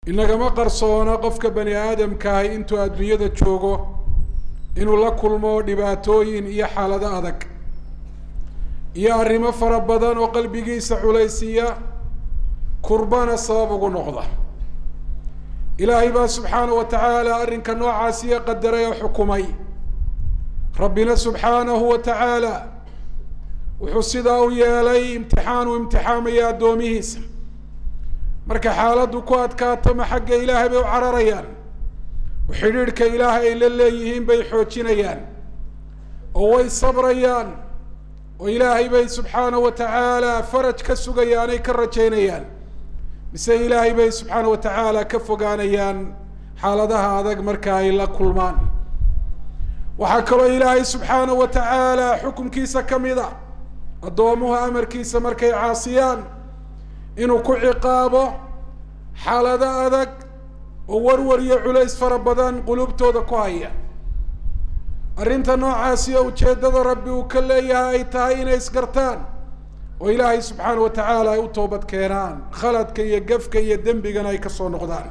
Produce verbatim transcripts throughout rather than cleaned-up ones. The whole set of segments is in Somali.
inagama qarsoona qofka bani aadamkaahi intuu adduunyada joogo inuu la kulmo dhibaatooyin iyo xaalado adag iyo arrimo fara badan oo qalbigiisa culaysiya kurbana sabab ugu noqda ilaahay baa subxaanahu wa tacaala arrinka noocaasiya qadaray oo xukumay rabbina subxaanahu wa tacaala wuxuu sidaa u yeelay imtixaan uu imtixaamaya addoomihiisa marka xaaladdu ku adkaato ma xagga ilaahay bay u cararayaan oo xidhiidhka ilaahay ay la leeyihiin bay xoojinayaan oo way sabrayaan oo ilaahay bay subxaanahu wa tacaala faraj ka sugayaan ay ka rajaynayaan mise ilaahay bay subxaanahu wa tacaala ka fogaanayaan xaaladaha adag marka ay la kulmaan waxaa kaloo ilaahay subxaanahu wa tacaala xukumkiisa ka mid a addoomuhu amarkiisa markay caasiyaan inuu ku ciqaabo xaalado adag oo warwar iyo culays fara badan qulubtooda ku haya arrinta noocaasi oo ujeeddada rabbi uu ka leeyahay ay tahay inay isgartaan oo ilaahay subxaanahu wa tacaala ay u toobad keenaan khaladka iyo gafka iyo dembigana ay ka soo noqdaan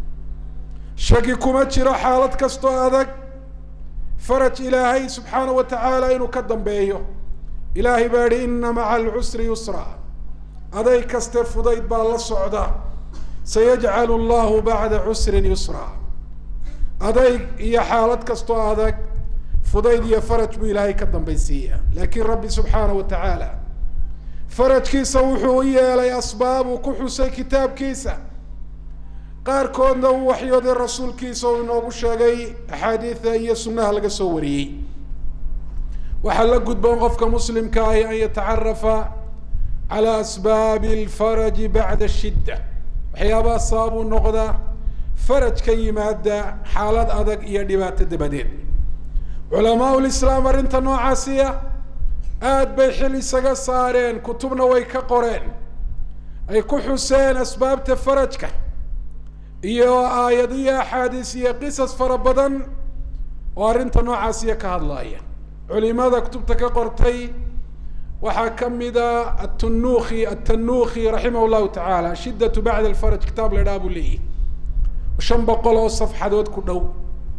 shaki kuma jiro xaalad kastoo adag faraj ilaahay subxaanahu wa tacaala inuu ka dambeeyo ilaahay baa yihi ina maca alcusri yusra aday kaste fudayd baa la socda sayajcalu allahu bacda cusrin yusra adayg iyo xaalad kastoo adag fudayd iyo faraj buu ilaahay ka dambaysiiya laakiin rabbi subxaanahu wa tacaala farajkiisa wuxuu u yeelay asbaab uu ku xusay kitaabkiisa qaarkoodna uu waxyooday rasuulkiisa uu inoogu sheegay axaadiida iyo sunnaha laga soo wariyey waxaa la gudboon qofka muslimka ahi an yatacarafa calى asbaabi alfaraji bacda shidda waxyaabaha sabab u noqda faraj ka yimaada xaalad adag iyo dhibaato dabadeed culamaau lislaam arrinta noocaasiya aad bay xil isaga saareen kutubna way ka qoreen ay ku xuseen asbaabta farajka iyo aayad iyo axaadiis iyo qisas fara badan oo arrinta noocaasiya ka hadlaaya culimada kutubta ka qortay waxaa kamida atunukhi atanukhi raximah llahu tacaala shiddatu bacda alfaraj kitaab la idhaha buu leeyihi shan boqol oo safxadood ku dhow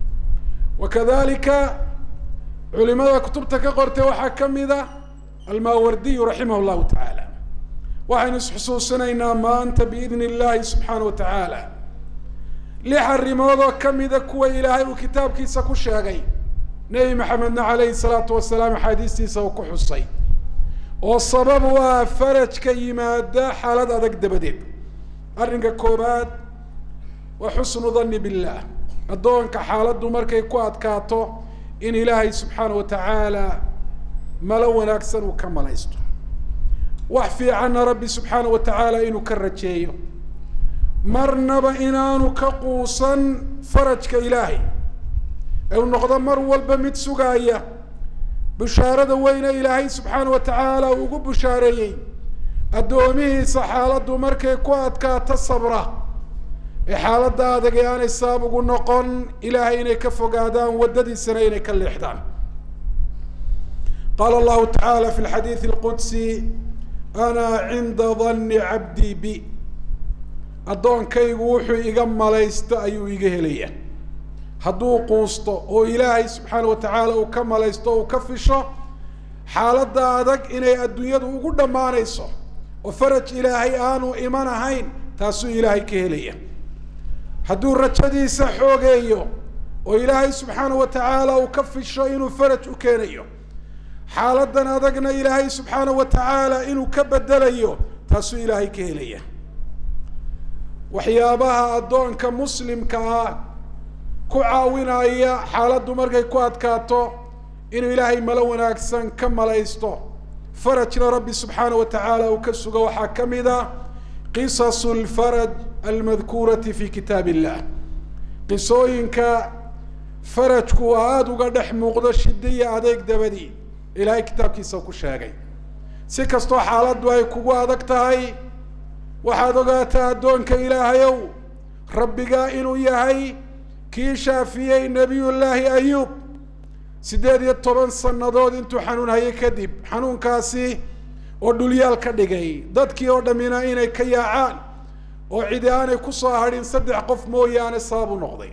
wakadalika culimada kutubta ka qortay waxaa kamida almaawardiyu raximah llahu tacaala waxaynu isxusuusinaynaa maanta biidni illahi subxaana wa tacaala lix arrimood oo kamida kuwa ilaahay uu kitaabkiisa ku sheegay nebi maxamedna calayhi salaatu wasalaam axaadiistiisa uu ku xusay oo sabab u ah farajka yimaada xaalad adag dabadeed arrinka koobaad waa xusnu danni billah addoonka xaaladdu markay ku adkaato in ilaahay subxaana wa tacaala malo wanaagsan uu ka malaysto wax fiicanna rabbi subxaana wa tacaala inuu ka rajeeyo marnaba inaanu ka quusan farajka ilaahay ee uu noqdo mar walba mid sugaaya bushaarada weyne ilaahay subxaana wa tacaala uu ugu bushaareeyey addoomihiisa xaaladdu markay ku adkaato sabra ee xaaladda adag ee aanay sabab ugu noqon ilaahay inay ka fogaadaan waddadiisana inay ka leexdaan qaala allahu tacaala fi lxadiidi alqudsi ana cinda danni cabdii bi addoonkaygu wuxuu iga malaysto ayuu iga helaya hadduu quusto oo ilaahay subxaana wa tacaala uu ka malaysto uu ka fisho xaaladda adag inay adduunyadu ugu dhammaanayso oo faraj ilaahay aanu iman ahayn taasuu ilaahay ka helaya hadduu rajadiisa xoogeeyo oo ilaahay subxaana wa tacaala uu ka fisho inuu faraj u keenayo xaaladdan adagna ilaahay subxaana wa tacaala inuu ka bedelayo taasuu ilaahay ka helaya waxyaabaha addoonka muslimka ah ku caawinaya xaaladdu markay ku adkaato inuu ilaahay malo wanaagsan ka malaysto farajna rabbi subxaana wa tacaala uu ka sugo waxaa kamid a qisasu lfaraj almadkuurati fi kitaab illah qisooyinka farajku aada uga dhex muuqdo shida iyo adeeg dabadii ilaahay kitaabkiisa ku sheegay si kastoo xaaladdu ay kugu adag tahay waxaad ogaataa addoonka ilaahayow rabbigaa inuu yahay kii shaafiyey nebiyullaahi ayuub siddeed iyo toban sannadood intuu xanuun hayay kadib xanuunkaasi oo dhulyaal ka dhigay dadkii oo dhammina inay ka yaacaan oo cidi aanay ku soo hadhin saddex qof mooyaane sabab u noqday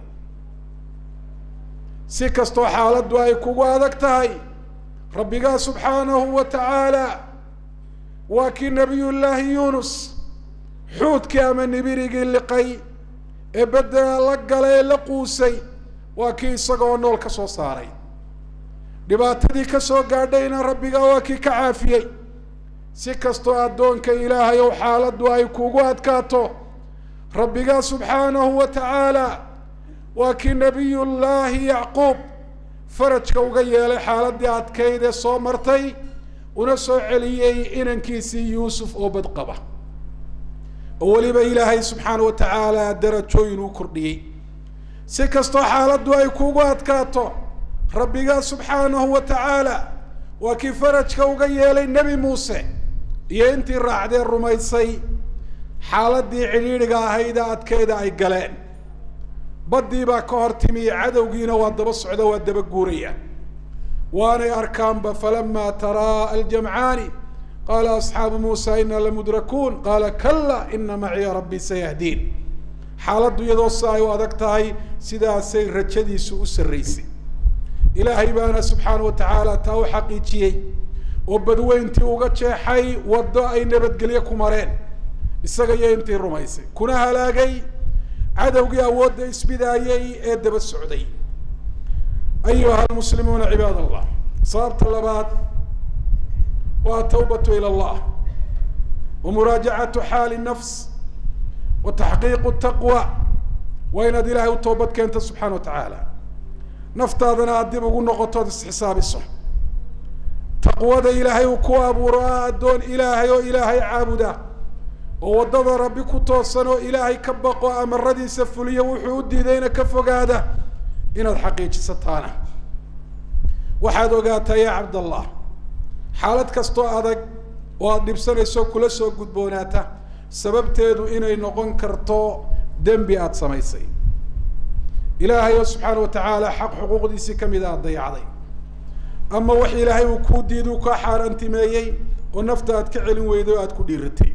si kastoo xaaladdu ay kugu adag tahay rabbigaa subxaanahu wa tacaala waa kii nabiyullaahi yuunus xuudkii ama nibirigii liqay ee bedela la galay ee la quusay waa kii isagoo nool ka soo saaray dhibaatadii ka soo gaadhayna rabbigaa waa kii ka caafiyey si kastoo addoonka ilaahay ow xaaladdu ay kugu adkaato rabbigaa subxaanahu wa tacaala waa kii nabiyullaahi yacquub farajka uga yeelay xaaladii adkayd ee soo martay una soo celiyey inankiisii yuusuf oo badqaba oo weliba ilaahay subxaanahu wa tacaala darajooyin uu kordhiyey si kastoo xaaladdu ay kugu adkaato rabbigaa subxaanahu wa tacaala waa kii farajka uga yeelay nebi muuse iyo intii raacdee rumaysay xaaladii cidhiidhiga ahayd ee adkayda ay galeen baddii baa ka hor timi cadowgiina waa daba socda waa daba guuraya waanay arkaanba falamaa taraa aljamcaani qaala asxaabu muusa inaa lamudrakuun qaala kala ina maciya rabbii sayahdiin xaaladdu iyadoo si ay u adag tahay sidaasay rajadiisu u sarraysay ilaahay baana subxaana wa tacaala taa u xaqiijiyey oo badweyntii uga jeexay waddo ay nabadgelye ku mareen isaga iyo intii rumaysay kuna halaagay cadowgii awoodda isbidaayey ee daba socday ayuha almuslimuuna cibaad allah sababta labaad waa tawbatu ila allah wa muraajacatu xaali nafs wa taxqiiqu taqwa waa inaad ilaahay u toobad keento subxaana wa tacaala naftaadana aad dib ugu noqotood isxisaabiso taqwada ilaahay uu ku abuuro addoon ilaahay oo ilaahay caabuda oo waddada rabbi ku toosan oo ilaahay ka baqo amaradiisa fuliyo wuxuu u diidayna ka fogaada inaad xaqiijisataana waxaad ogaataa yaa cabdallah xaalad kastoo adag oo aada dhibsanayso kula soo gudboonaata sababteedu inay noqon karto dembi aada samaysay ilaahay oo subxaana wa tacaala xaq xuquuqdiisii kamid aad dayacday ama wax ilaahay uu kuu diidu kaa xaaraantimeeyey oo nafta aad ka celin weyday oo aada ku dhiiratay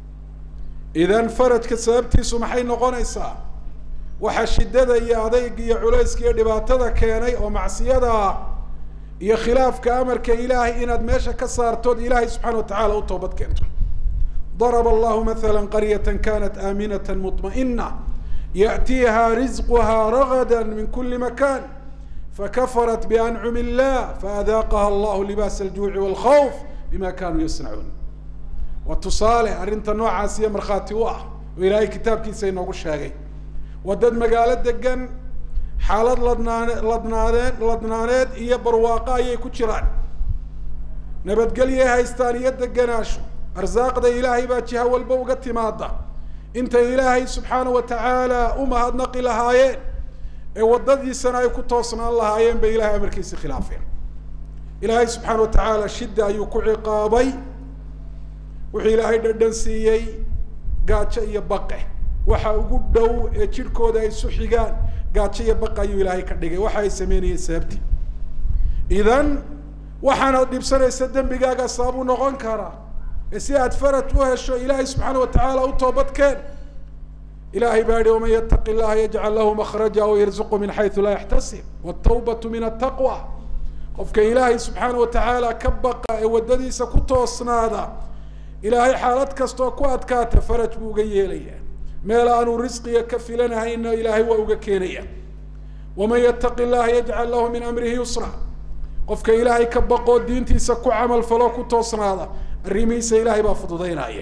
idan farajka sababtiisu maxay noqonaysaa waxaa shiddada iyo adayg iyo culayska iyo dhibaatada keenay oo macsiyada ah iyo khilaafka amarka ilaahay inaad meesha ka saartood ilaahay subxaana wa tacaala u toobad keento daraba allahu mathala qaryata kanat aaminata muطma'ina yaأtiiha risquha ragada min kuli makan fakafarat biancumi illah faadaaqaha allahu libaas aljuuci wاlkhawf bima kanuu yasnacuun waa tusaale arrinta noocaas iyo markhaati u ah oo ilaahay kitaabkiisa inoogu sheegay waa dad magaalo degan xaalad ladnaane ladnaadeen ladnaaneed iyo barwaaqo ayay ku jiraan nabadgelyay haystaan iyo deganaasho arsaaqda ilaahay baa jiha walba uga timaada intay ilaahay subxaana wa tacaala u mahadnaqi lahaayeen ee waddadiisana ay ku toosnaan lahaayeen bay ilahay amarkiisi khilaafeen ilaahay subxaana wa tacaala shidda ayuu ku ciqaabay wuxuu ilaahay dhadhan siiyey gaajo iyo baqe waxa ugu dhow ee jidhkooda ay isu xigaan gaajo iyo baqe ayuu ilaahay ka dhigay waxa ay sameynayeen sababtii idan waxaanaad dhibsanaysa dembigaaga sabab u noqon karaa ee si aad faraj u hesho ilaahay subxaana wa tacaala u toobadkeen ilahay baa yihi waman yataqi llaha yajcal lahu makhraja wayarzuqu min xaysu laa yaxtasib wاtawbatu min ataqwa qofka ilaahay subxaana wa tacaala ka baqa ee waddadiisa ku toosnaada ilaahay xaalad kastoo ku adkaata faraj buu uga yeelaya meel aanu risqiga ka filanahayna ilaahay waa uga keenaya waman yataqi llaha yajcal lahu min amrihi yusra qofka ilaahay ka baqoo diintiisa ku camal faloo ku toosnaada arrimihiisa ilaahay baa fududaynaya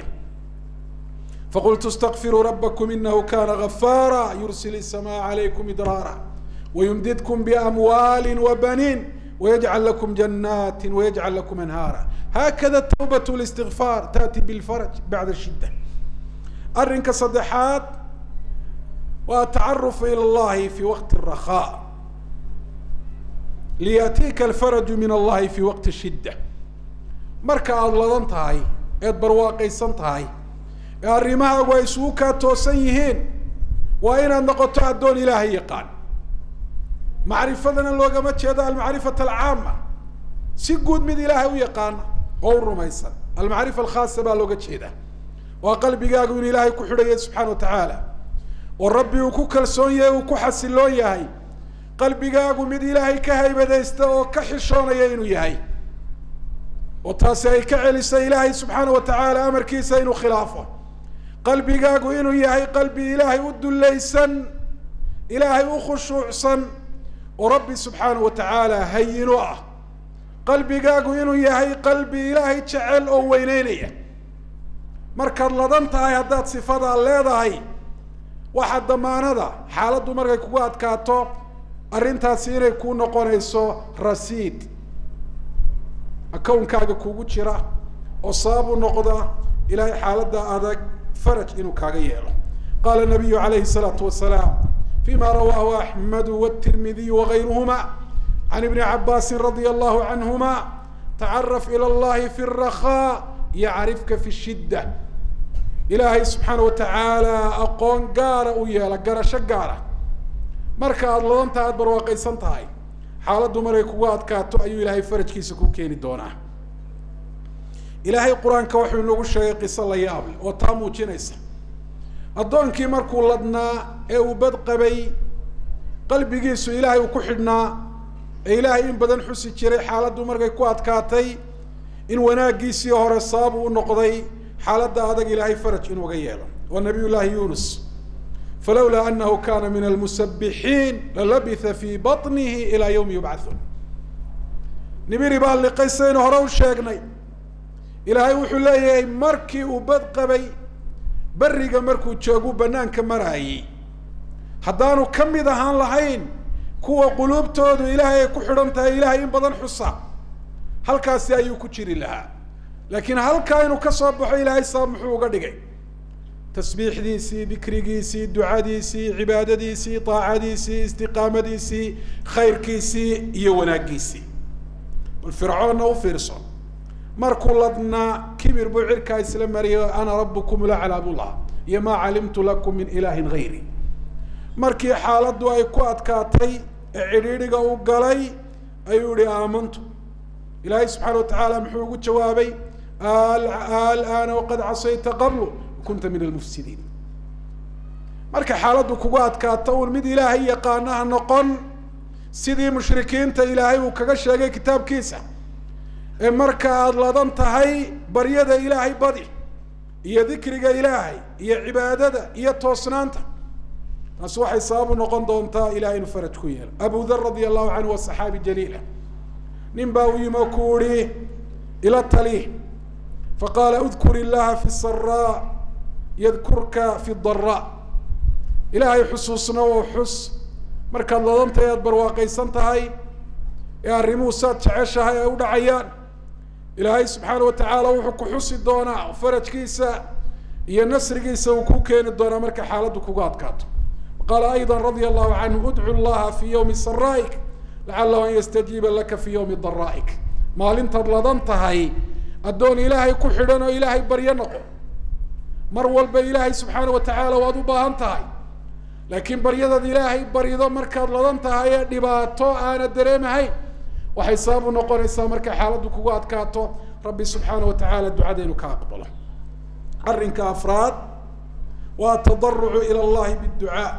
faqultu اstakfiruu rabakm inahu kana gafaara yursil الsamaaa عalaykum idraara wayumdidkum biamwaali wabaniin wayajcal lakum janaati wayajcal lakum anhaara hakada tawbat اlistigfaar taأti bilfaraj bacda shidda arrinka saddexaad waa atacarufu ilى اllahi fi waqti الrakhaa liyaأtiika alfaraju min allahi fi waqti shidda marka aada ladan tahay eed barwaaqaysan tahay ee arrimahaagu ay isugu kaa toosan yihiin waa inaad noqoto addoon ilaahay yaqaan macrifadana loogama jeedo almacrifata alcaama si guud mid ilaahay u yaqaana oo u rumaysan almacrifa alkhaasa baa looga jeedaa وقلبك إن إلهي كحرية سبحانه وتعالى وربي وكل سونية وكحس اللون يهي قلبك من إلهي كهي بدأ يستوى كحشون يينو يهي وتاسي كعلس إلهي سبحانه وتعالى أمر كيسين خلافه قلبك إنه يهي قلبي إلهي ود ليسن إلهي أخشوعسن وربي سبحانه وتعالى هينوه قلبك إنه يهي قلبي إلهي تشعل أو وينينيه markaad ladan tahay haddaad sifada leedahay waxa damaanada xaaladdu markay kugu adkaato arintaasi inay ku noqonayso rasiid akoonkaaga kugu jira oo sabab u noqda ilaahay xaaladda adag faraj inuu kaaga yeelo qala nabiyyu alayhi salatu wassalam فيما رواه أحمد والترمذي وغيرهما عن ابن عباس رضي الله عنهما تعرف إلى الله في الرخاء يعرفك في الشدة إلهي سبحانه وتعالى أقون قارة ويالا قارة شقارة مركا الله أنت أدبر واقيسان تهاي حالة مريكوات كاتو أيو إلهي فرج كيسكو كيني دونا إلهي القرآن كوحي نوغو الشيء قصة الله يابل وطامو جنيسة الدون كي مركو لدنا ايو بدقبي قلبي قيسو إلهي وكحدنا إلهي إن بدن حسي جري حالة مريكوات كاتي إن وناقيسي هور الصاب ونقضي حالة هذا إلهي فرج إنه غياله والنبي الله يونس فلولا أنه كان من المسبحين للبث في بطنه إلى يوم يبعثون نبي ربال لقيسين هرو شاقني إلهي وحو الله مركي وبدقبي برق مركو تشاقو بنان كمراي حدانو كم دهان لحين كوا قلوب تودو إلهي كحرمتها إلهي إن بدن حصة هل كاسي أيو كتشيري لها لكن هل كانوا كصبح إلهي سامحوا قدقي تسبيح ديسي ذكر ديسي دعاء ديسي عبادة ديسي طاعة ديسي استقامة ديسي خير كيسي يونا كيسي والفرعون وفرصون مركو لدنا كبير بعير كايس لما أنا ربكم لا على الله يما علمت لكم من إله غيري مركي حالة دواي كوات كاتي عريريقا وقالي أيوري آمنتم إلهي سبحانه وتعالى محوق جوابي الآن وقد عصيت قبل كنت من المفسدين مركا حالته كوات كاتول مد إلهي يقانها نقن سيدي مشركين تا إلهي وكغشاقي كتاب كيسا مركا أدلادان تهي بريد إلهي بدي إيا ذكرك إلهي إيا عبادة إيا توسنانتا نسوحي صابو نقن دونتا إلهي نفرج كويل أبو ذر رضي الله عنه والصحابي الجليلة نمباوي مكوري إلى التليه فقال اذكر الله في السراء يذكرك في الضراء إلهي حسوسنا وحس مركا الله ضمت يدبر واقيسانتا هاي يا الرمو سات تعيشها يا أودا عيان إلهي سبحانه وتعالى وحكو حسي الدونا وفرج كيسا يا نسر كيسا وكوكين الدونا مركا حالته كوغات كاتو وقال أيضا رضي الله عنه ادعو الله في يوم سرائك لعله أن يستجيب لك في يوم ضرائك ما لنت لضنت هاي الدون إلهي كحرن وإلهي برينقو مرول بإلهي سبحانه وتعالى وادو باهنت هاي لكن بريدة إلهي بريدة مركز لضنت هاي دباتو آنا الدريم هاي وحساب نقول إسا مركز حالة كوات كاتو ربي سبحانه وتعالى الدعاء دينو كاقبله أرن كأفراد والتضرع إلى الله بالدعاء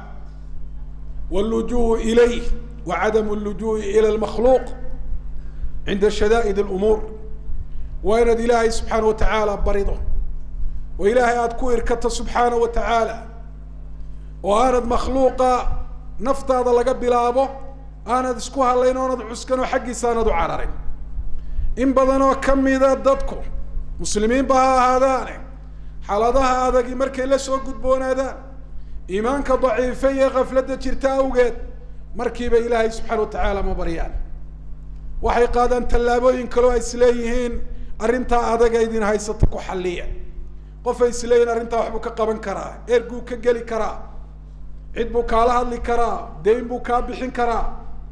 واللجوء إليه وعدم اللجوء إلى المخلوق عند شدائد الأمور وإن إلهي سبحانه وتعالى بريضه وإلهي أدكو إركت سبحانه وتعالى وأنا مخلوقة نفط هذا لقب بلابه أنا دسكوها اللي نوند عسكن وحقي ساند عررين إن بدنوا كم إذا ددكو مسلمين بها هذان حالتها هذا مركي لسوا قد بون هذا إيمانك ضعيفية غفلة جرتا وقت مركب إلهي سبحانه وتعالى مبريان وحي قادان تلابوين كلوا إسليهين أرنتا هذا قايدين هاي ستكو حليا قف إسليهين أرنتا وحبوك قبن كرا إرقو كقلي كرا عدبو كالها اللي كرا دين بو كابحين كرا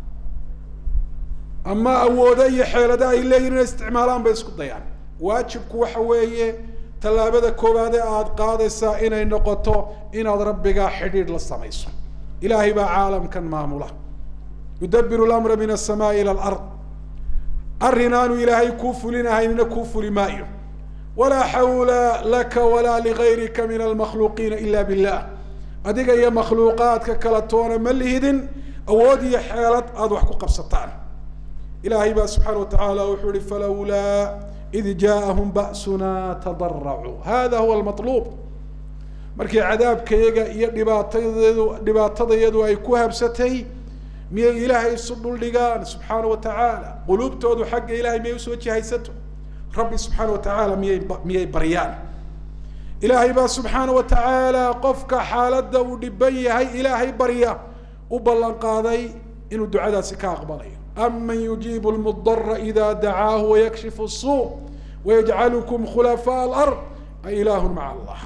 أما أودا يحيل دا إليهين استعمالان بيسكو ضيان واجبكو وحوية تلابدا كوبادا آد قادسا إنا النقطو إنا ربك حديد للسميسو إلهي با عالم كان مامولا يدبر الأمر من السماء إلى الأرض أرنان إلهي كوف لنا هيننا كوف لمائه ولا حول لك ولا لغيرك من المخلوقين إلا بالله أديك يا مخلوقات ككلتون ملهدن أودي حالة أضحك قبستان إلهي بقى سبحانه وتعالى وحوري فلولا إذ جاءهم بأسنا تضرعوا هذا هو المطلوب markii cadaabkayga iyo dhibaatadoodu dhibaatadayadu ay ku habsatay miyay ilaahay isu dhuldhigaan subxaanahu wa tacaala quluubtoodu xagga ilaahay miyay usoo jihaysato rabbi subxaanahu wa tacaala miyay miyay baryaan ilaahay baa subxaanahu wa tacaala qofka xaaladda uu dhiban yahay ilaahay barya u ballan qaaday inuu ducadaasi ka aqbalayo amman yujiibu almudara idaa dacaahu wayakshifu asuu wayajcalukum khulafaa alard a ilaahun maca allah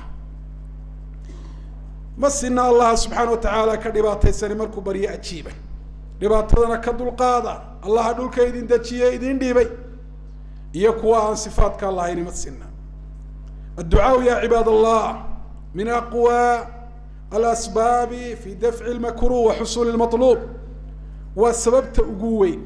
مسنا الله سبحانه وتعالى كدباتي سني مركو بري أجيبه دباتنا كدول قاضى الله دول كيدين دشيء يدين ديبي يقوى عن صفات كالله يعني مسنا الدعاء يا عباد الله من أقوى الأسباب في دفع المكروه وحصول المطلوب والسبب تقوي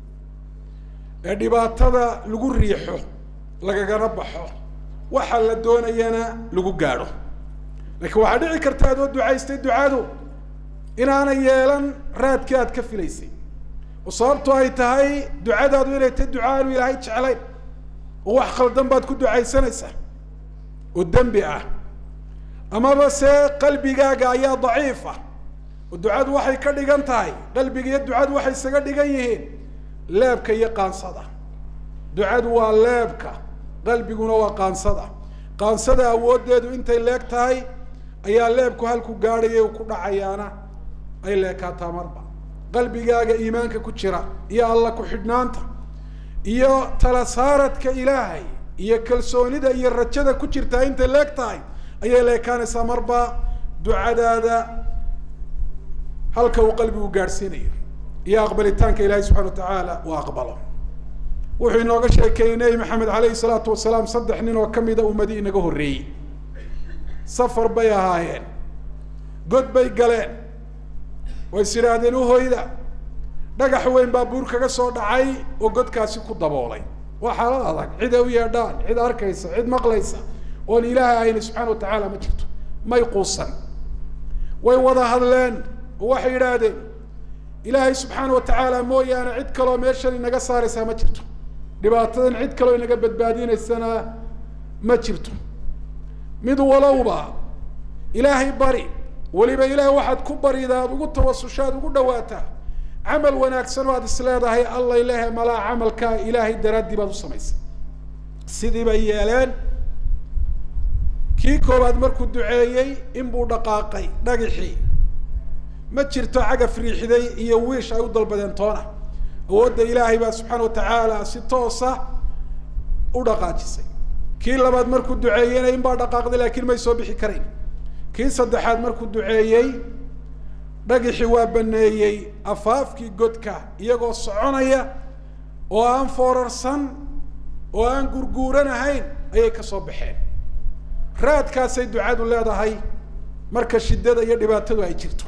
دباتنا لقول ريحه لقى ربحه وحل الدون ينا لقول قاره لكن واحد عكرت هذا الدعاء يستد دعاءه إن أنا يلان راد كات كفي ليسي وصابته هاي تهاي دعاء هذا ولا تدعاء ولا هاي تشعلين ووحق الدم بعد كل دعاء سنة سنة والدم بقى أما بس قلبي جا يا ضعيفة والدعاء واحد كذي جنتاي قلبي جا الدعاء واحد سجد جايه لابك يقان صدا دعاء واللابك قلبي جونا وقان صدا قان صدا أودد وأنت الليك تاي ayaa leebku halku gaadhay ku dhacayaana ay leekaataa marba qalbigaaga iimaanka ku jira iyo alla ku xidhnaanta iyo tala saaradka ilaahay iyo kalsoonida iyo rajada ku jirta inta leegtahay ayay leekaanaysaa marba ducadaada halka uu qalbigu gaarsiinayo iyo aqbalitaanka ilaahay subxaanahu wa tacaala uu aqbalo wuxuu inooga sheekeynay maxamed calayhi salaatu wasalaam saddex nin oo ka mida ummadii inaga horreeyey سفر بيهاين قد بيقلين ويسيرادين وهيدا دقح وين بابور كاكا صور دعاي وقد كاسي كدبولين وحالا هذاك عيدا ويادان عيدا أركيسا عيد مقليسا وان إله أين سبحانه وتعالى ما جرتو ما يقوصا ويوضا هذلين ووحي رادين إلهي سبحانه وتعالى مويا أنا عيد كلو ميرشاني نقا صارسا ما جرتو دباتين عيد كلو نقا بدبادين السنة ما جرتو مد ولوبا إلهي بري ولبا إلهي واحد كبر إذا بقول توسشات وقول دواتا عمل وناكسن وهذا السلادة هي الله إلهي ملا عمل كا إلهي الدرادي بدو سميس سيدي بيالان كيكو بعد مركو الدعايي إنبو دقاقي دقيحي ما تشرتو عقا فريحي دي يويش أيضا البدنطونة وود إلهي بقى سبحانه وتعالى ستوصة ودقاجسي كي لبعض مركو الدعايين إن بعد دقائق لكن ما يسوي بحكرين كي صدحات مركو الدعايين بقي حواب النيي أفاف كي قدكا يقو صعونيا وأن فوررسن وأن قرقورنا هين أي كصبحين راد كاسي دعاء الله ده هاي مركز شدة يدي باتدو هاي جرتو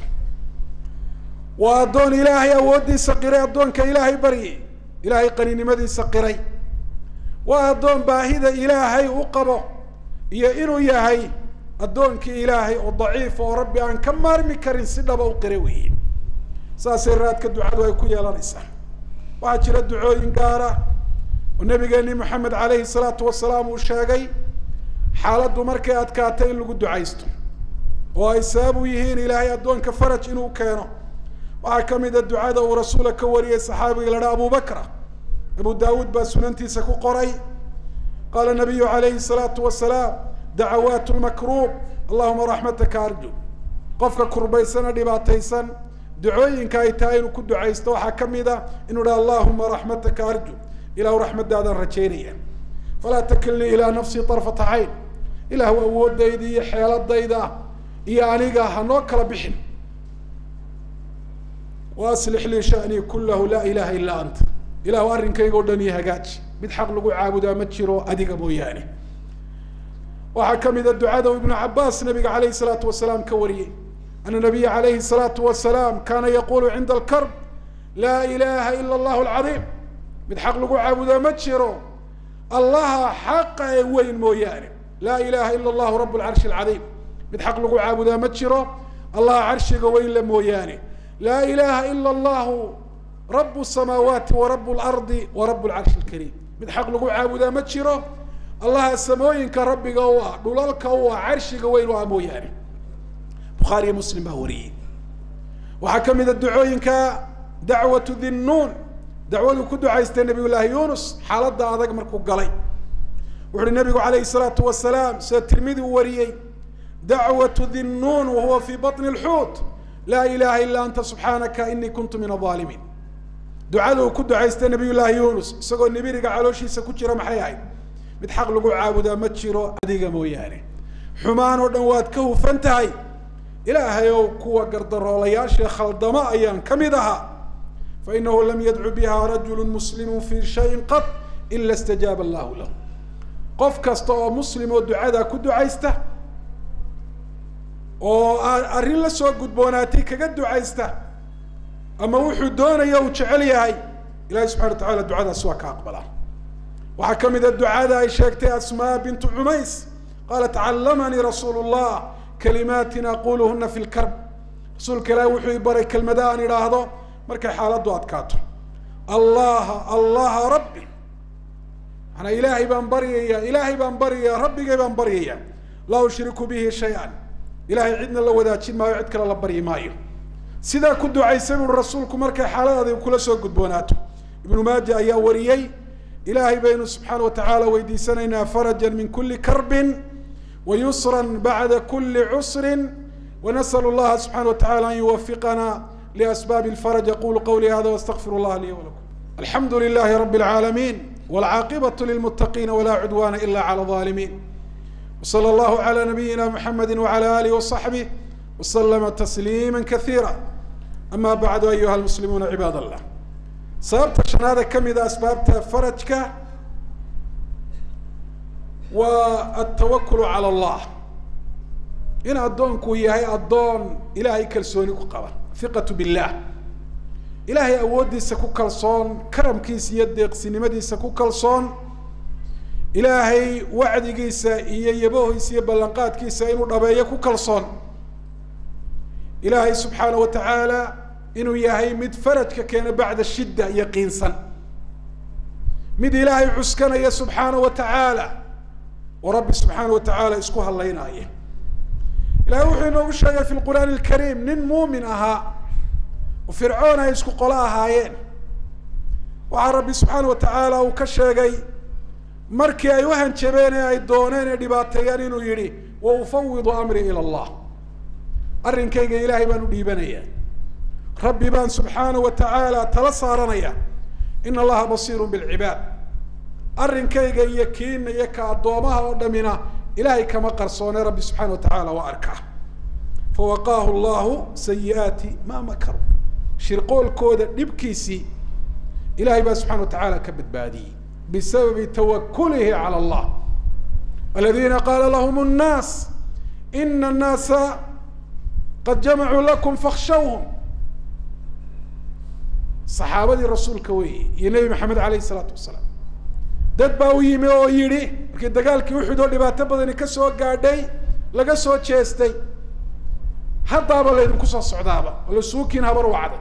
وأدون إلهي أودي سقيري أدون كإلهي بري إلهي قنيني مدي سقيري وأدون باهيدا إلهي وقبو يا إنو ياهي أدون كإلهي وضعيف وربي عن كمار مكرين سيدا بوقروي ساسيرات كالدعاء ويكون يالانيسا وعجل الدعاء إنقارا والنبي قال لي محمد عليه الصلاة والسلام والشاقي حالة مركي أدكاتين لقد دعايستم وإسابوا يهين إلهي أدون كفرج إنو كانوا وعكمد الدعاء ورسولك وريه الصحابي لنا أبو بكر أبو داود بسننتي سكو قري قال النبي عليه الصلاة والسلام دعوات المكروب اللهم رحمتك أرجو قفك كربيسنا دباتيسن دعوين كايتاين وكد دعايست وحكم إذا إنه اللهم رحمتك أرجو إلى رحمة دادا رجينيا فلا تكلني إلى نفسي طرفة عين إلى هو أود ديدي حيالات ديدا يعني هنوكل بحن وأصلح لي شأني كله لا إله إلا أنت إلى وارن كي يقولني هجاج بتحق لقو عابدا متشرو أديك بوياني وحكم إذا الدعاء ابن عباس النبي عليه الصلاة والسلام كوريه أن النبي عليه الصلاة والسلام كان يقول عند الكرب لا إله إلا الله العظيم بتحق لقو عابدا متشرو الله حق وين موياني لا إله إلا الله رب العرش العظيم بتحق لقو عابدا متشره الله عرشك وين لموياني لا إله إلا الله رب السماوات ورب الأرض ورب العرش الكريم بتحق لقو عابدا متشره الله السماوين كربك هو دولالك هو عرشك وين واموياني بخاري مسلم هوري وحكم إذا الدعوين كدعوة ذي النون دعوة كدو عايزت النبي الله يونس حالات هذا مركو قلي وعلى النبي عليه الصلاة والسلام سالترمذي وريي دعوة ذي النون وهو في بطن الحوت لا إله إلا أنت سبحانك إني كنت من الظالمين دعاء كدو عايزت النبي الله يونس سقوا النبي رجع علوشي سكوتشرا محياي بتحق لقوا عابدا متشيرو أديق موياني حمان ودنوات كهو فانتهي إلهي وكوا قردر لياشي خلدماء أيام كمدها فإنه لم يدعو بها رجل مسلم في شيء قط إلا استجاب الله له قف كاستو مسلم ودعاء كدو عايزته وأرين لسوا قد بوناتي كقد عايزته أما وحو دون يو تشعلي هاي إلهي سبحانه وتعالى الدعاء سواك أقبله وحكم إذا الدعاء شيكتي أسماء بنت عميس قالت علمني رسول الله كلمات نقولهن في الكرب رسول كلا وحي برك المدان إلى هذا مركي حالات أتكاته الله الله ربي أنا إلهي بنبري إلهي بنبري ربي بنبري لا أشرك به شيئا إلهي عدنا لو ذات ما يعدك الله بري مايو سيدا كدو عيسى الرسول مركي حالات وكل سوق قدبوناته ابن ماجه يا وريي إلهي بين سبحانه وتعالى ويدي سنينا فرجا من كل كرب ويسرا بعد كل عسر ونسأل الله سبحانه وتعالى أن يوفقنا لأسباب الفرج أقول قولي هذا واستغفر الله لي ولكم الحمد لله رب العالمين والعاقبة للمتقين ولا عدوان إلا على الظالمين وصلى الله على نبينا محمد وعلى آله وصحبه وسلم تسليما كثيرا أما بعد أيها المسلمون عباد الله سببت شنادة كم إذا أسبابت فرجك والتوكل على الله إن أدون كوياي أدون إلهي كالسوني كقبا ثقة بالله إلهي أودي سكو كالصون كرم كيس يدق سينمدي سكو كالصون إلهي وعد كيسا يبوه يسي بلنقات كيسا إنو ربايكو كالصون إلهي سبحانه وتعالى إنو ياهي مد فرجك كان بعد الشدة يقين صن مد إلهي عسكنا يا سبحانه وتعالى ورب سبحانه وتعالى اسكوها الله ينايه إلهي وحينا وشايا في القرآن الكريم نن مؤمن أها وفرعون يسكو قلاها هايين وعن رب سبحانه وتعالى وكشاقي مركي أيوهن شبيني أي دونين دباتيانين ويري وأفوض أمري إلى الله أرن كيغا إلهي بانو ديبانيا ربي بان سبحانه وتعالى تلصارنيا إن الله بصير بالعباد أرن كيغا يكين يكا الدومها ودمنا إلهي كما قرصوني ربي سبحانه وتعالى وأركاه فوقاه الله سيئات ما مكروا شرقول كودة نبكيسي إلهي بان سبحانه وتعالى كبت بادي بسبب توكله على الله الذين قال لهم الناس إن الناس قد جمعوا لكم فاخشوهم صحابة الرسول كوي ينبي محمد عليه الصلاة والسلام dad baa u yimi oo yiri markii dagaalkii wuxuu doo dhibaato badan ka soo gaadhay laga soo jeestay hadaba leeyin ku soo socdaaba wala suukin habar wacda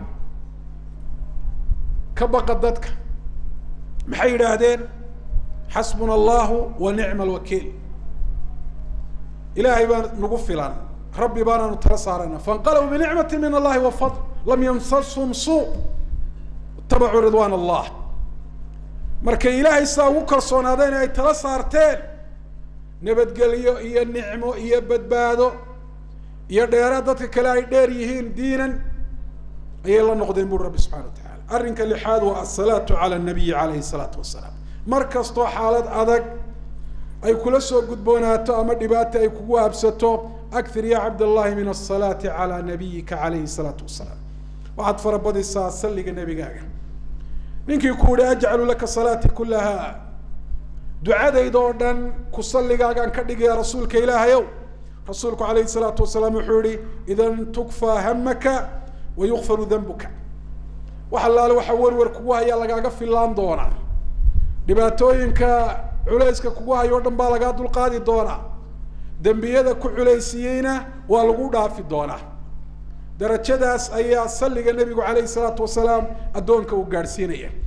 ka baqa dadka maxay yiraahdeen xasbuna allah wa ni'mal wakiil ilaahay baan nagu filan rabbi baana nu tala saarana fanqalaw bi ni'mati min allah wa fadl lam yamsasum suu tabu ridwan allah markay ilaahay saa ugu kalsoonaadeen ay tala saarteen nabadgelyo iyo nicmo iyo badbaado iyo dheeraad dadka kale ay dheer yihiin diinan ayay la noqdeen buu rabbi subxaanahu wa tacaala arrinka lixaad waa asalaatu cala annabiyi calayhi salaatu wasalaam mar kastoo xaalad adag ay kula soo gudboonaato ama dhibaato ay kugu habsato akthir ya cabdallahi min asalaati calaa nabiyika calayhi salaatu wasalaam waxaad farabadisaa salliga nebigaaga ninkii ku wada ajcalu laka salaati kullaha ducadayda oo dhan ku salligaagan ka dhigaya rasuulka ilaahayow rasuulku calayhi salaatu wasalaam wuxuu yidhi idan tukfaa hamaka wa yukfaru danbuka wax allaale waxa warwar kugu haya lagaaga filaan doonaa dhibaatooyinka culayska kugu hayo dhan baa lagaa dulqaadi doonaa dembiyada ku culaysiyeyna waa lagu dhaafi doonaa darajadaas ayaa salliga nebigu calayhi salaatu wasalaam addoonka uu gaadhsiinaya